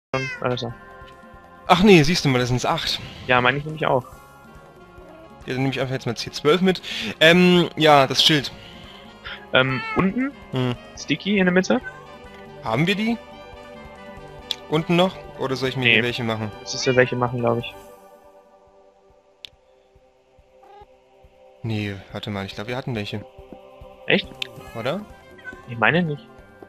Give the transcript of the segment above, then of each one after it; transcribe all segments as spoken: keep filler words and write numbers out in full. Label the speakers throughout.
Speaker 1: Also.
Speaker 2: Ach nee, siehst du mal, das sind acht.
Speaker 1: Ja, meine ich nämlich auch.
Speaker 2: Ja, dann nehme ich einfach jetzt mal C zwölf mit. Ähm, ja, das Schild.
Speaker 1: Ähm, unten,
Speaker 2: Hm.
Speaker 1: Sticky in der Mitte.
Speaker 2: Haben wir die? Unten noch? Oder soll ich mir
Speaker 1: Nee.
Speaker 2: hier welche machen?
Speaker 1: Das ist ja welche machen, glaube ich.
Speaker 2: Nee, warte mal, ich glaube, wir hatten welche.
Speaker 1: Echt?
Speaker 2: Oder?
Speaker 1: Ich meine nicht.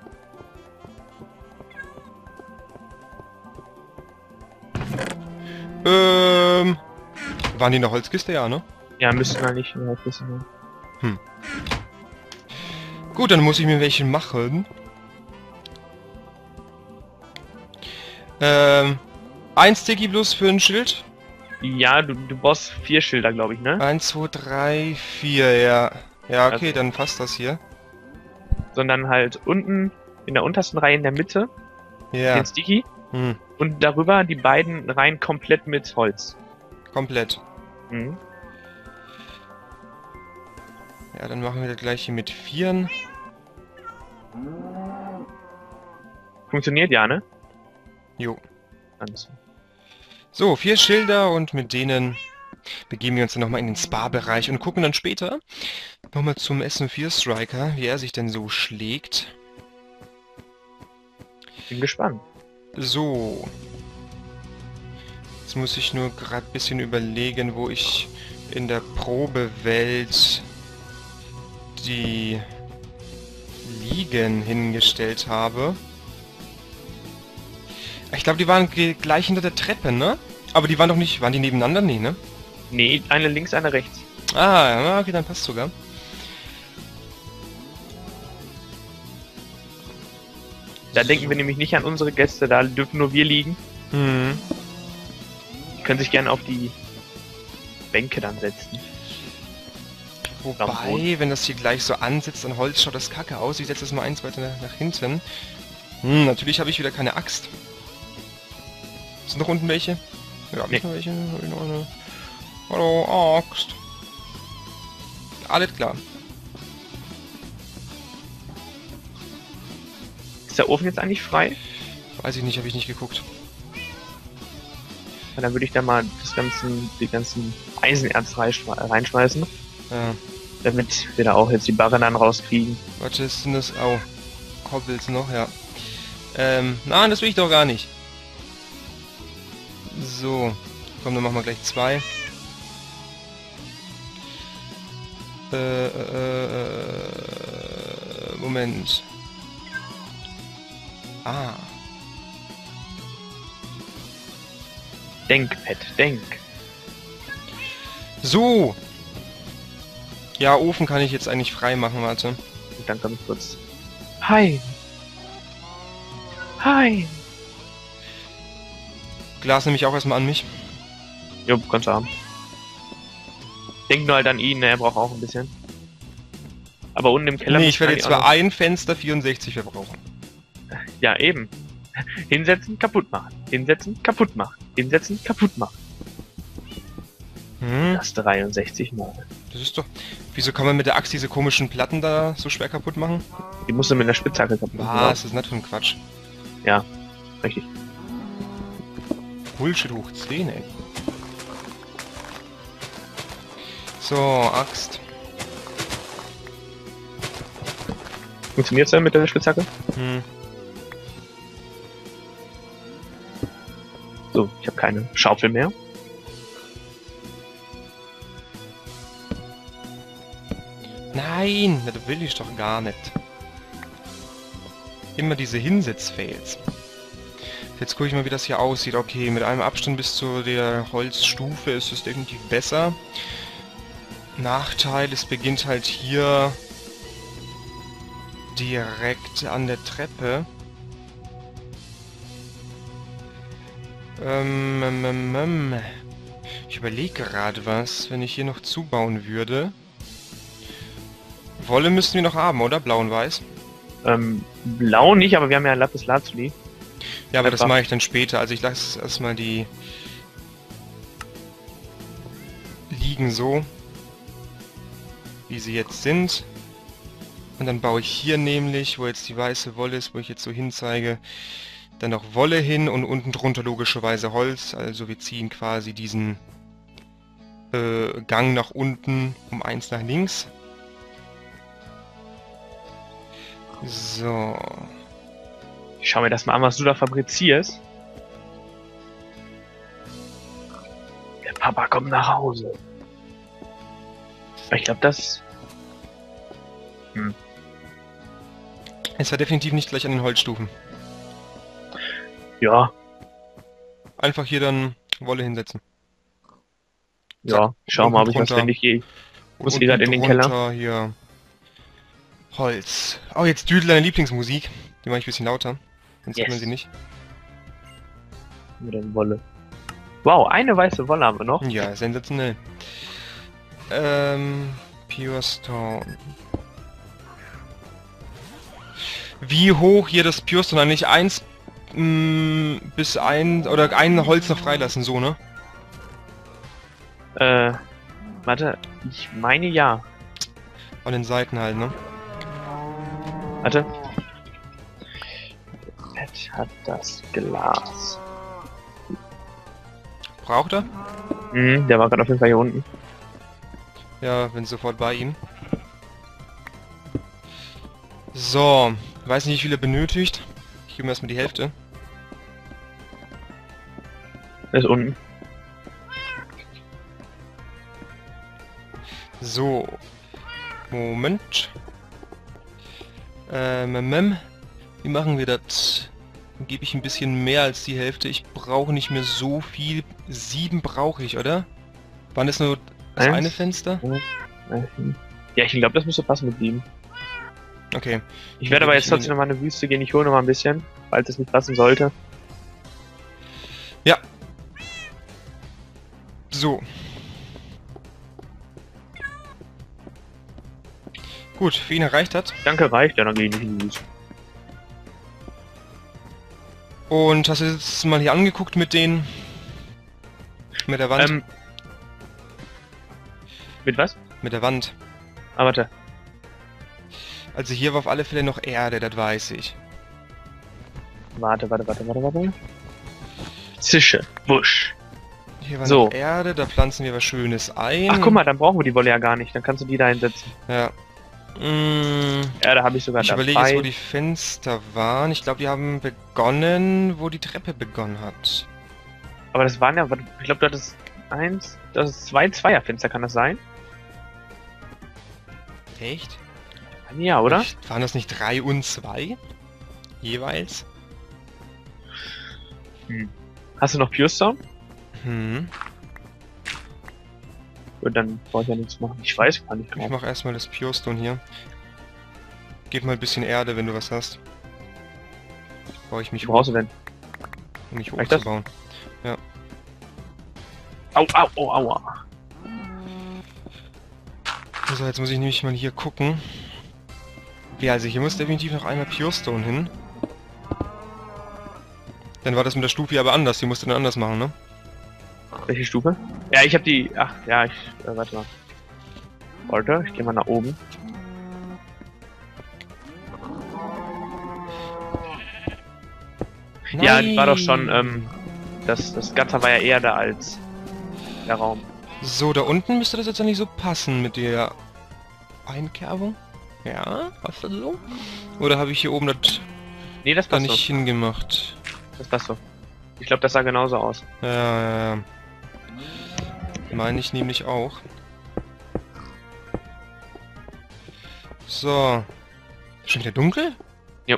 Speaker 2: Ähm... Waren die in der Holzkiste? Ja, ne?
Speaker 1: Ja, müssten wir nicht. Ja, wissen.
Speaker 2: Hm. Gut, dann muss ich mir welche machen. Ähm... Ein Sticky Plus für ein Schild.
Speaker 1: Ja, du, du brauchst vier Schilder, glaube ich, ne?
Speaker 2: Eins, zwei, drei, vier, ja. Ja, okay,
Speaker 1: Also.
Speaker 2: dann passt das hier.
Speaker 1: Sondern halt unten in der untersten Reihe in der Mitte
Speaker 2: Ja.
Speaker 1: den Sticky
Speaker 2: Hm.
Speaker 1: und darüber die beiden Reihen komplett mit Holz.
Speaker 2: Komplett.
Speaker 1: Mhm.
Speaker 2: Ja, dann machen wir das gleiche mit Vieren.
Speaker 1: Funktioniert ja, ne?
Speaker 2: Jo.
Speaker 1: Alles.
Speaker 2: So, vier Schilder und mit denen begeben wir uns dann nochmal in den Spa-Bereich und gucken dann später nochmal zum S M vier Striker, wie er sich denn so schlägt.
Speaker 1: Bin gespannt.
Speaker 2: So. Jetzt muss ich nur gerade ein bisschen überlegen, wo ich in der Probewelt die Liegen hingestellt habe. Ich glaube, die waren gleich hinter der Treppe, ne? Aber die waren doch nicht... Waren die nebeneinander? Nee, ne?
Speaker 1: Nee, eine links, eine rechts.
Speaker 2: Ah, ja, okay, dann passt sogar.
Speaker 1: Da denken wir nämlich nicht an unsere Gäste, da dürfen nur wir liegen.
Speaker 2: Hm.
Speaker 1: Die können sich gerne auf die Bänke dann setzen.
Speaker 2: Wobei, wenn das hier gleich so ansitzt an Holz, schaut das kacke aus. Ich setze das mal eins weiter nach, nach hinten. Hm, natürlich habe ich wieder keine Axt. Sind noch unten welche? Ja, hab ich
Speaker 1: Nee.
Speaker 2: noch welche? Hab ich noch eine? Hallo, Axt. Alles klar.
Speaker 1: Ist der Ofen jetzt eigentlich frei?
Speaker 2: Weiß ich nicht, habe ich nicht geguckt.
Speaker 1: Ja, dann würde ich da mal das ganzen, die ganzen Eisenerz reinschmeißen,
Speaker 2: Ja.
Speaker 1: damit wir da auch jetzt die Barren dann rauskriegen.
Speaker 2: Warte, sind das... Oh. Kobbels noch, ja. Ähm, nein, das will ich doch gar nicht. So. Komm, dann machen wir gleich zwei. Äh, äh, äh, Moment. Ah.
Speaker 1: Denk, Pet, denk.
Speaker 2: So. Ja, Ofen kann ich jetzt eigentlich frei machen, warte.
Speaker 1: Und dann komme ich kurz. Hi. Hi.
Speaker 2: Glas nehme ich auch erstmal an mich.
Speaker 1: Jo, kannst du haben. Denk nur halt an ihn, ne, er braucht auch ein bisschen. Aber unten im Keller...
Speaker 2: Nee,
Speaker 1: müssen
Speaker 2: ich werde
Speaker 1: eigentlich
Speaker 2: jetzt
Speaker 1: auch
Speaker 2: für
Speaker 1: noch-
Speaker 2: ein Fenster vierundsechzig verbrauchen.
Speaker 1: Ja, eben. Hinsetzen, kaputt machen. Hinsetzen, kaputt machen. Hinsetzen, kaputt machen.
Speaker 2: Hm,
Speaker 1: Das dreiundsechzig Mal.
Speaker 2: das ist doch... Wieso kann man mit der Axt diese komischen Platten da so schwer kaputt machen?
Speaker 1: Die musst du mit einer Spitzhacke kaputt machen.
Speaker 2: Was ist das für ein Quatsch?
Speaker 1: Ja, richtig.
Speaker 2: Bullshit hoch zehn, ey. So, Axt.
Speaker 1: Funktioniert's denn mit der Spitzhacke?
Speaker 2: Hm.
Speaker 1: So, ich habe keine Schaufel mehr.
Speaker 2: Nein, das will ich doch gar nicht. Immer diese Hinsetz-Fails. Jetzt gucke ich mal, wie das hier aussieht. Okay, mit einem Abstand bis zu der Holzstufe ist es definitiv besser. Nachteil, es beginnt halt hier direkt an der Treppe. Ähm, ähm, ähm, ähm. Ich überlege gerade was, wenn ich hier noch zubauen würde. Wolle müssten wir noch haben, oder? Blau und Weiß.
Speaker 1: Ähm, blau nicht, aber wir haben ja Lapis Lazuli.
Speaker 2: Ja, aber das
Speaker 1: Einfach.
Speaker 2: mache ich dann später. Also ich lasse erstmal die liegen so, wie sie jetzt sind. Und dann baue ich hier nämlich, wo jetzt die weiße Wolle ist, wo ich jetzt so hinzeige, Dann noch Wolle hin und unten drunter logischerweise Holz. Also wir ziehen quasi diesen äh, Gang nach unten um eins nach links. So.
Speaker 1: Ich schau mir das mal an, was du da fabrizierst. Der Papa kommt nach Hause. Ich glaube, das... Hm.
Speaker 2: Es war definitiv nicht gleich an den Holzstufen.
Speaker 1: Ja,
Speaker 2: Einfach hier dann Wolle hinsetzen.
Speaker 1: ja. Schau mal, ob ich was
Speaker 2: drunter.
Speaker 1: finde. Ich gehe. Muss
Speaker 2: Und
Speaker 1: die gerade in den
Speaker 2: drunter
Speaker 1: Keller.
Speaker 2: Hier Holz. Oh, jetzt düdelt deine Lieblingsmusik. Die mache ich ein bisschen lauter. Sonst
Speaker 1: Yes.
Speaker 2: hört man sie nicht.
Speaker 1: Mit der Wolle. Wow, eine weiße Wolle haben wir noch.
Speaker 2: Ja, sensationell. Ähm, Pure Stone. Wie hoch hier das Pure Stone eigentlich? Eins mh, bis ein oder ein Holz noch freilassen, so, ne?
Speaker 1: Äh, warte. Ich meine ja.
Speaker 2: An den Seiten halt, ne?
Speaker 1: Warte. Ed hat das Glas.
Speaker 2: Braucht er?
Speaker 1: Mhm, der war gerade auf jeden Fall hier unten.
Speaker 2: Ja, bin sofort bei ihm. So, weiß nicht, wie viel er benötigt. Ich gebe ihm erstmal die Hälfte.
Speaker 1: Der ist unten.
Speaker 2: So. Moment. Ähm, ähm, wie machen wir das? Dann gebe ich ein bisschen mehr als die Hälfte. Ich brauche nicht mehr so viel. Sieben brauche ich, oder? Waren das nur das
Speaker 1: Eins.
Speaker 2: eine Fenster?
Speaker 1: Ja, ich glaube, das müsste passen mit ihm.
Speaker 2: Okay.
Speaker 1: Ich werde aber jetzt
Speaker 2: Ich-
Speaker 1: trotzdem nochmal eine Wüste gehen. Ich hole nochmal ein bisschen, falls es nicht passen sollte.
Speaker 2: Ja. So. Gut, für ihn erreicht hat.
Speaker 1: Danke, reicht. Ja, dann gehe ich nicht in die Wüste.
Speaker 2: Und hast du jetzt mal hier angeguckt mit den... mit der Wand?
Speaker 1: Ähm. Mit was?
Speaker 2: Mit der Wand.
Speaker 1: Ah, warte.
Speaker 2: Also hier war auf alle Fälle noch Erde, das weiß ich.
Speaker 1: Warte, warte, warte, warte, warte. Zische. Wusch.
Speaker 2: Hier war
Speaker 1: So.
Speaker 2: noch Erde, da pflanzen wir was Schönes ein.
Speaker 1: Ach, guck mal, dann brauchen wir die Wolle ja gar nicht. Dann kannst du die da hinsetzen.
Speaker 2: Ja. Mm,
Speaker 1: Ja, da habe ich sogar
Speaker 2: ich
Speaker 1: dabei.
Speaker 2: überlege jetzt, wo die Fenster waren. Ich glaube, die haben begonnen, wo die Treppe begonnen hat.
Speaker 1: Aber das waren ja, warte, ich glaube, du hattest eins, das ist zwei Zweierfenster, kann das sein?
Speaker 2: Echt?
Speaker 1: Ja, oder?
Speaker 2: Ich, waren das nicht drei und zwei? Jeweils?
Speaker 1: Hast du noch Pure Stone?
Speaker 2: Hm.
Speaker 1: Gut, dann brauche ich ja nichts machen. Ich weiß gar nicht
Speaker 2: Ich
Speaker 1: genau.
Speaker 2: mache erstmal das Pure Stone hier. Gib mal ein bisschen Erde, wenn du was hast. Baue ich mich
Speaker 1: Wo brauchst du denn?
Speaker 2: um mich
Speaker 1: Reicht das?
Speaker 2: hochzubauen.
Speaker 1: Au, au, au, aua.
Speaker 2: So, jetzt muss ich nämlich mal hier gucken. Ja, also hier muss definitiv noch einmal Pure Stone hin. Dann war das mit der Stufe aber anders. Die musst du dann anders machen, ne?
Speaker 1: Welche Stufe? Ja, ich habe die. Ach, ja, ich. Äh, warte mal. Warte, ich gehe mal nach oben. Ja, die war doch schon, ähm, das, das Gatter war ja eher da als der Raum.
Speaker 2: So, da unten müsste das jetzt eigentlich so passen mit der Einkerbung. Ja, passt das so? Oder habe ich hier oben das
Speaker 1: Nee, das
Speaker 2: da
Speaker 1: passt
Speaker 2: nicht
Speaker 1: so.
Speaker 2: hingemacht?
Speaker 1: Das passt so. Ich glaube, das sah genauso aus.
Speaker 2: Ja, ja, ja. Meine ich nämlich auch. So. Schon wieder dunkel?
Speaker 1: Ja.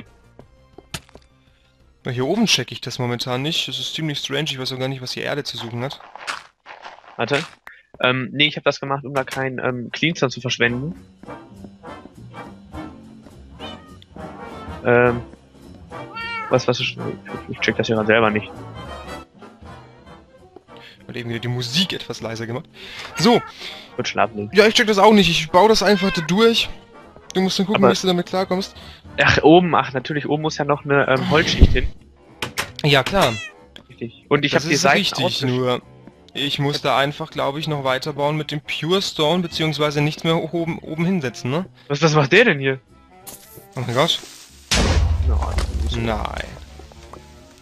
Speaker 2: Na, hier oben checke ich das momentan nicht. Das ist ziemlich strange. Ich weiß auch gar nicht, was die Erde zu suchen hat.
Speaker 1: Warte. Ähm, nee, ich habe das gemacht, um da keinen ähm, Cleanster zu verschwenden. Ähm. Was, was ist. Ich check das ja gerade selber nicht.
Speaker 2: Hat eben wieder die Musik etwas leiser gemacht. So.
Speaker 1: Wird schlafen liegen.
Speaker 2: Ja, ich check das auch nicht. Ich baue das einfach da durch. Du musst dann gucken,
Speaker 1: Aber-
Speaker 2: wie du damit klarkommst.
Speaker 1: Ach, oben, ach, natürlich, oben muss ja noch eine ähm, Holzschicht hin.
Speaker 2: Ja, klar.
Speaker 1: Richtig. Und ich
Speaker 2: das
Speaker 1: habe die
Speaker 2: ist
Speaker 1: Seiten
Speaker 2: richtig,
Speaker 1: ausgesch-
Speaker 2: nur ich muss da einfach, glaube ich, noch weiterbauen mit dem Pure Stone, beziehungsweise nichts mehr oben, oben hinsetzen, ne?
Speaker 1: Was, was macht der denn hier?
Speaker 2: Oh mein Gott.
Speaker 1: No, das ist so.
Speaker 2: Nein.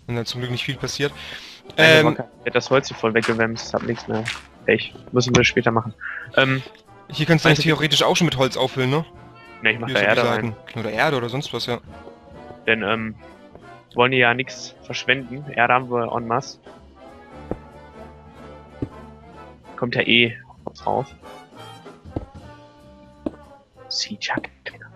Speaker 2: Und dann zum Glück nicht viel passiert.
Speaker 1: Eine
Speaker 2: Ähm,
Speaker 1: Wocke wird das Holz hier voll weggewämst, hab nichts mehr. Pech. Müssen wir später machen. Ähm,
Speaker 2: hier kannst du
Speaker 1: Meinst
Speaker 2: eigentlich
Speaker 1: du-
Speaker 2: theoretisch auch schon mit Holz auffüllen, ne?
Speaker 1: ne, ich mach
Speaker 2: Hier
Speaker 1: da
Speaker 2: so die
Speaker 1: Erde rein.
Speaker 2: Seiten. Oder Erde oder sonst was, ja.
Speaker 1: Denn, ähm, wir wollen hier ja nichts verschwenden. Erde haben wir en masse. Kommt ja eh drauf. Sea-Chuck.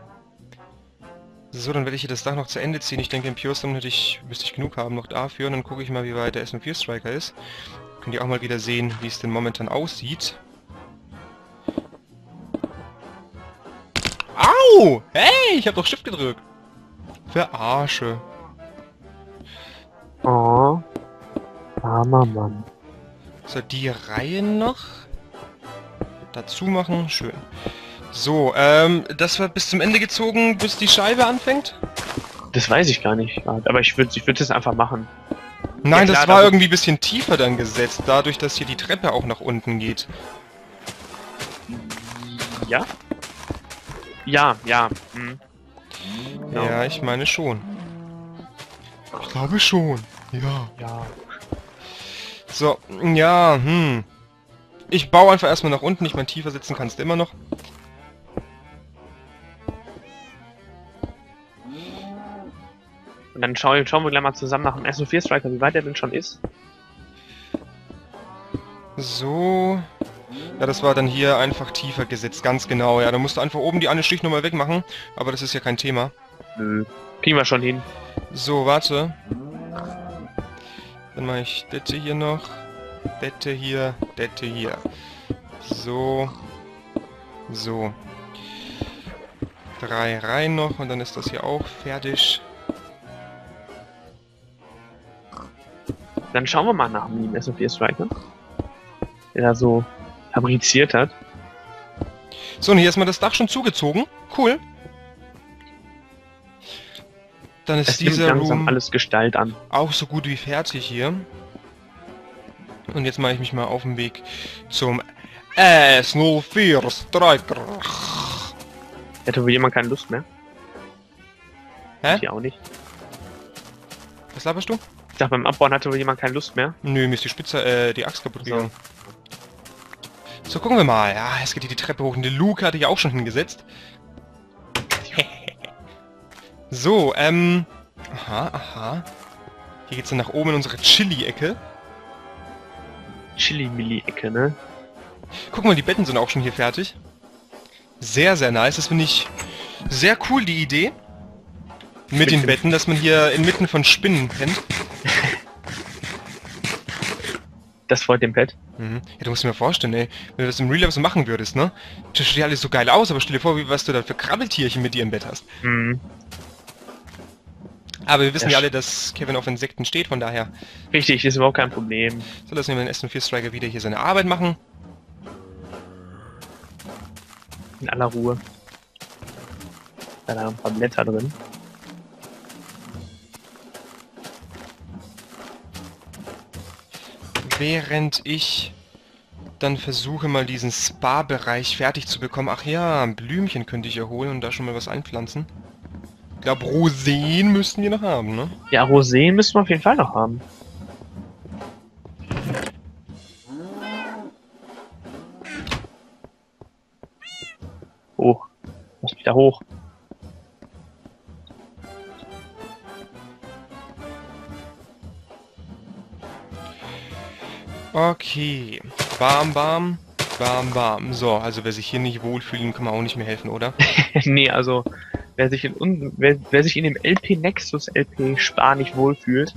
Speaker 2: So, dann werde ich hier das Dach noch zu Ende ziehen. Ich denke, im Pure Stone hätte ich, müsste ich genug haben noch dafür. Und dann gucke ich mal, wie weit der S M vier Striker ist. Könnt ihr auch mal wieder sehen, wie es denn momentan aussieht. Au! Hey, ich habe doch Shift gedrückt. Verarsche.
Speaker 1: Oh. Armer Mann.
Speaker 2: So, die Reihe noch dazu machen. Schön. So, ähm, das war bis zum Ende gezogen, bis die Scheibe anfängt?
Speaker 1: Das weiß ich gar nicht. Aber ich würde ich würd das einfach machen.
Speaker 2: Nein,
Speaker 1: Ja,
Speaker 2: das
Speaker 1: klar,
Speaker 2: war
Speaker 1: da-
Speaker 2: irgendwie ein bisschen tiefer dann gesetzt, dadurch, dass hier die Treppe auch nach unten geht.
Speaker 1: Ja? Ja, ja. Hm. Genau.
Speaker 2: Ja, ich meine schon. Ich glaube schon. Ja.
Speaker 1: Ja.
Speaker 2: So, ja, hm. Ich baue einfach erstmal nach unten. Ich meine, tiefer sitzen kannst du immer noch.
Speaker 1: Und dann schauen, schauen wir gleich mal zusammen nach dem S O vier Striker, wie weit er denn schon ist.
Speaker 2: So. Ja, das war dann hier einfach tiefer gesetzt, ganz genau. Ja, da musst du einfach oben die eine Strichnummer wegmachen. Aber das ist ja kein Thema.
Speaker 1: Nö. Kriegen wir schon hin.
Speaker 2: So, warte. Dann mache ich Dette hier noch. Dette hier, Dette hier. So. So. Drei Reihen noch und dann ist das hier auch fertig.
Speaker 1: Dann schauen wir mal nach dem S O vier Striker. Der da so fabriziert hat.
Speaker 2: So, und hier ist mal das Dach schon zugezogen. Cool. Dann ist
Speaker 1: Es nimmt
Speaker 2: dieser
Speaker 1: langsam
Speaker 2: Room
Speaker 1: alles Gestalt an.
Speaker 2: auch so gut wie fertig hier. Und jetzt mache ich mich mal auf den Weg zum S null vier Striker.
Speaker 1: Hätte wohl jemand keine Lust mehr.
Speaker 2: Hä?
Speaker 1: Hier auch nicht.
Speaker 2: Was laberst du?
Speaker 1: Ich dachte, beim Abbauen hatte wohl jemand keine Lust mehr.
Speaker 2: Nö, mir ist die Spitze, äh, die Axt kaputt
Speaker 1: So.
Speaker 2: gegangen. So, gucken wir mal. Ja, es geht hier die Treppe hoch. Und die Luke hatte ich auch schon hingesetzt. So, ähm... Aha, aha. Hier geht's dann nach oben in unsere Chili-Ecke.
Speaker 1: Chili-Milli-Ecke, ne?
Speaker 2: Guck mal, die Betten sind auch schon hier fertig. Sehr, sehr nice. Das finde ich sehr cool, die Idee. Mit,
Speaker 1: Mit
Speaker 2: den
Speaker 1: dem-
Speaker 2: Betten, dass man hier inmitten von Spinnen pennt.
Speaker 1: Das freut den Pet.
Speaker 2: Mhm. Ja, du musst dir mal vorstellen, ey, wenn du das im Real Life so machen würdest, ne? Das sieht ja alles so geil aus, aber stell dir vor, wie, was du da für Krabbeltierchen mit dir im Bett hast.
Speaker 1: Mhm.
Speaker 2: Aber wir wissen ja
Speaker 1: Ja,
Speaker 2: alle, dass Kevin auf Insekten steht, von daher.
Speaker 1: Richtig, ist überhaupt kein Problem.
Speaker 2: So, lassen wir den S null vier Striker wieder hier seine Arbeit machen.
Speaker 1: In aller Ruhe. Da sind ein paar Blätter drin.
Speaker 2: Während ich dann versuche, mal diesen Spa-Bereich fertig zu bekommen. Ach ja, ein Blümchen könnte ich ja holen und da schon mal was einpflanzen. Ich glaube, Roseen müssten wir noch haben, ne?
Speaker 1: Ja, Roseen müssen wir auf jeden Fall noch haben. Hoch. Lass mich da hoch.
Speaker 2: Okay. Bam, bam. Bam, bam. So, also wer sich hier nicht wohlfühlt, kann man auch nicht mehr helfen, oder?
Speaker 1: Nee, also wer sich in un wer, wer sich in dem L P Nexus L P Spar nicht wohlfühlt.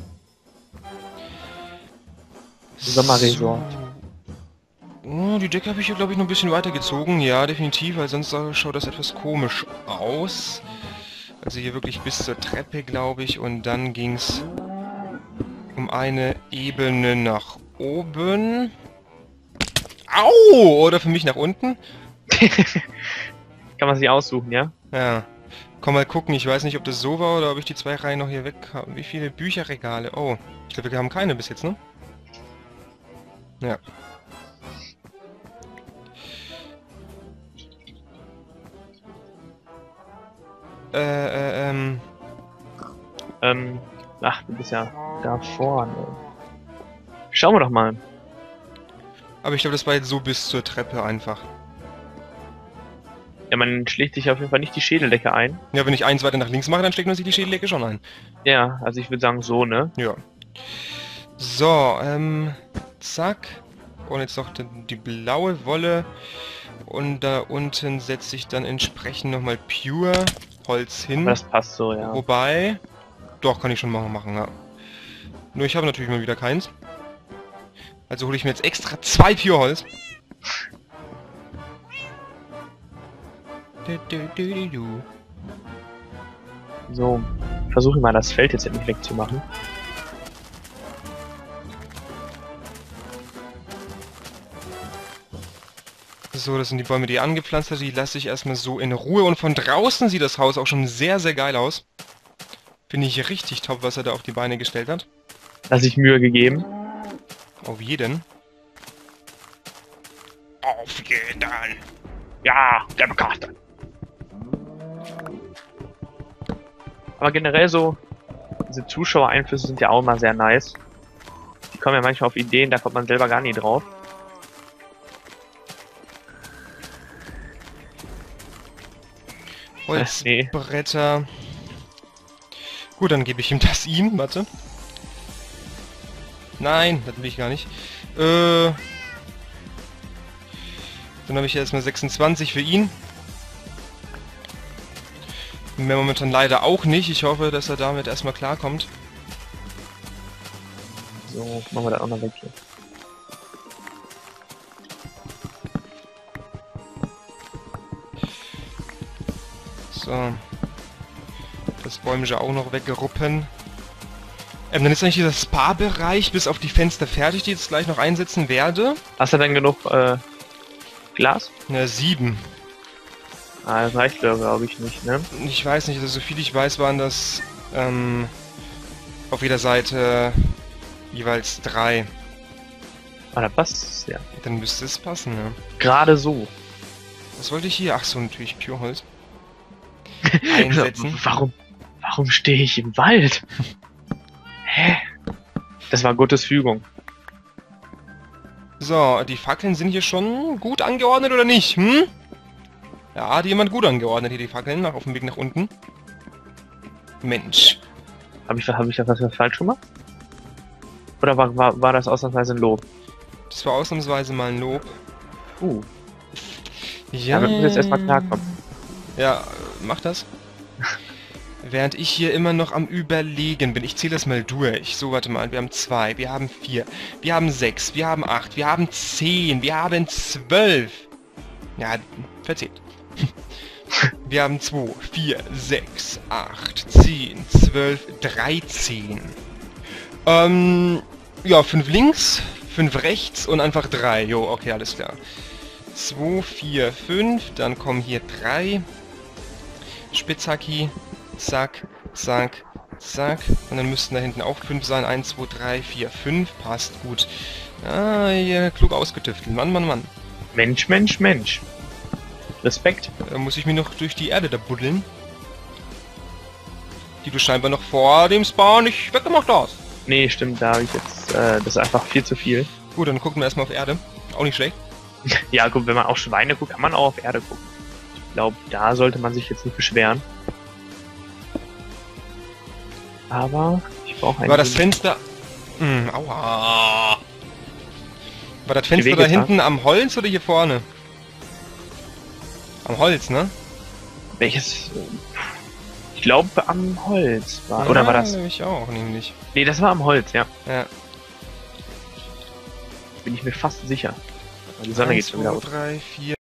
Speaker 1: Sommerresort.
Speaker 2: So. Oh, die Decke habe ich hier, glaube ich, noch ein bisschen weiter gezogen. Ja, definitiv, weil sonst äh, schaut das etwas komisch aus. Also hier wirklich bis zur Treppe, glaube ich. Und dann ging es um eine Ebene nach oben. Au! Oder für mich nach unten.
Speaker 1: Kann man sich aussuchen, ja?
Speaker 2: Ja. Komm mal gucken, ich weiß nicht, ob das so war oder ob ich die zwei Reihen noch hier weg habe. Wie viele Bücherregale? Oh, ich glaube, wir haben keine bis jetzt, ne? Ja. Äh, äh, ähm...
Speaker 1: Ähm, Ach, du bist ja da vorne. Schauen wir doch mal.
Speaker 2: Aber ich glaube, das war jetzt so bis zur Treppe einfach.
Speaker 1: Ja, man schlägt sich auf jeden Fall nicht die Schädeldecke ein.
Speaker 2: Ja, wenn ich eins weiter nach links mache, dann schlägt man sich die Schädeldecke schon ein.
Speaker 1: Ja, also ich würde sagen so, ne?
Speaker 2: Ja. So, ähm, zack. Und jetzt noch die, die blaue Wolle. Und da unten setze ich dann entsprechend nochmal Pure Holz hin.
Speaker 1: Aber das passt so, ja.
Speaker 2: Wobei, doch, kann ich schon machen, machen, ja. Nur ich habe natürlich mal wieder keins. Also hole ich mir jetzt extra zwei Pure Holz.
Speaker 1: So, versuche mal das Feld jetzt endlich wegzumachen.
Speaker 2: So, das sind die Bäume, die er angepflanzt hat. Die lasse ich erstmal so in Ruhe. Und von draußen sieht das Haus auch schon sehr, sehr geil aus. Finde ich richtig top, was er da auf die Beine gestellt hat.
Speaker 1: Hat sich Mühe gegeben.
Speaker 2: Auf jeden. Auf jeden.
Speaker 1: Ja, der Bekannte. Aber generell so, diese Zuschauereinflüsse sind ja auch immer sehr nice. Die kommen ja manchmal auf Ideen, da kommt man selber gar nie drauf.
Speaker 2: Holzbretter. Nee. Gut, dann gebe ich ihm das ihm, warte. Nein, das will ich gar nicht. Äh, dann habe ich erstmal sechsundzwanzig für ihn. Mehr momentan leider auch nicht. Ich hoffe, dass er damit erstmal klarkommt.
Speaker 1: So, machen wir das auch noch weg hier.
Speaker 2: So. Das Bäumchen auch noch weggeruppen. Ähm, dann ist eigentlich dieser Spa-Bereich bis auf die Fenster fertig, die ich jetzt gleich noch einsetzen werde.
Speaker 1: Hast du denn genug äh, Glas?
Speaker 2: Na, sieben.
Speaker 1: Ah, das reicht glaube ich nicht, ne?
Speaker 2: Ich weiß nicht, also so viel ich weiß, waren das ähm, auf jeder Seite jeweils drei.
Speaker 1: Ah, da passt ja.
Speaker 2: Dann müsste es passen, ja.
Speaker 1: Gerade so.
Speaker 2: Was wollte ich hier? Ach so, natürlich Pure Holz. Einsetzen.
Speaker 1: Warum, warum stehe ich im Wald? Hä? Das war Gottes Fügung.
Speaker 2: So, die Fackeln sind hier schon gut angeordnet oder nicht? Hm? Ja, hat jemand gut angeordnet hier die Fackeln, nach auf dem Weg nach unten. Mensch.
Speaker 1: Habe ich, hab ich da was falsch gemacht? Oder war, war, war das ausnahmsweise ein Lob?
Speaker 2: Das war ausnahmsweise mal ein Lob.
Speaker 1: Uh.
Speaker 2: Ja,
Speaker 1: Damit muss jetzt erstmal klarkommen.
Speaker 2: Ja, mach das. Während ich hier immer noch am Überlegen bin. Ich zähle das mal durch. So, warte mal. Wir haben zwei, wir haben vier, wir haben sechs, wir haben acht, wir haben zehn, wir haben zwölf. Ja, verzählt. Wir haben zwei, vier, sechs, acht, zehn, zwölf, dreizehn. Ähm, ja, fünf links, fünf rechts und einfach drei. Jo, okay, alles klar. zwei, vier, fünf, dann kommen hier drei. Spitzhacki, zack, zack, zack. Und dann müssten da hinten auch fünf sein. eins, zwei, drei, vier, fünf. Passt gut. Ah, hier, klug ausgetüftelt. Mann, Mann, Mann.
Speaker 1: Mensch, Mensch, Mensch. Respekt.
Speaker 2: Da muss ich mir noch durch die Erde da buddeln. Die du scheinbar noch vor dem Spawn nicht weggemacht hast.
Speaker 1: Nee, stimmt, da habe ich jetzt, äh, das ist einfach viel zu viel.
Speaker 2: Gut, dann gucken wir erstmal auf Erde. Auch nicht schlecht.
Speaker 1: Ja, gut, wenn man auf Schweine guckt, kann man auch auf Erde gucken. Ich glaube, da sollte man sich jetzt nicht beschweren. Aber ich brauche ein...
Speaker 2: War das Fenster... Hm, aua. War das Fenster da
Speaker 1: Wege
Speaker 2: hinten am Holz oder hier vorne? Am Holz, ne?
Speaker 1: Welches? Ich glaube am Holz war. Ja, oder war das?
Speaker 2: Ich auch, nämlich.
Speaker 1: Nee, das war am Holz, ja.
Speaker 2: Ja.
Speaker 1: Bin ich mir fast sicher. Die Sonne geht schon wieder auf.
Speaker 2: drei, vier